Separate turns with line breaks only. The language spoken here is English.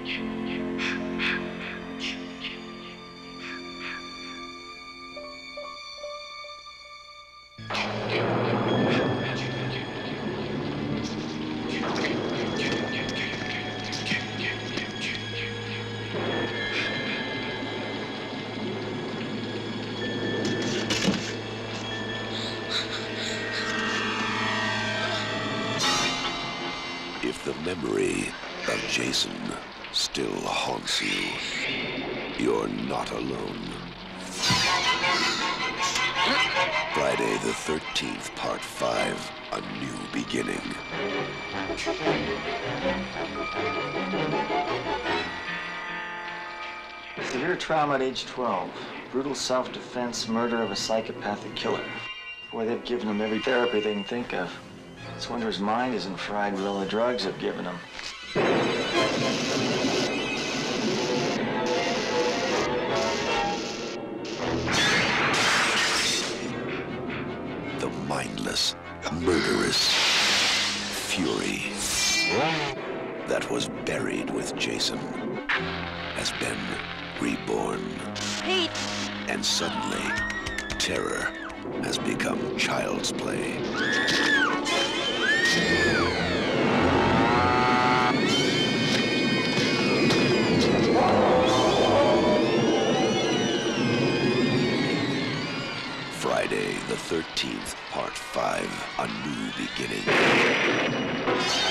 If the memory of Jason still haunts you, you're not alone. Friday the 13th, Part 5, A New Beginning.
Severe trauma at age 12. Brutal self-defense, murder of a psychopathic killer. Boy, they've given him every therapy they can think of. It's a wonder his mind isn't fried with all the drugs they've given him.
The mindless, murderous fury that was buried with Jason has been reborn.
Pete!
And suddenly, terror has become child's play. Friday the 13th, Part 5, A New Beginning.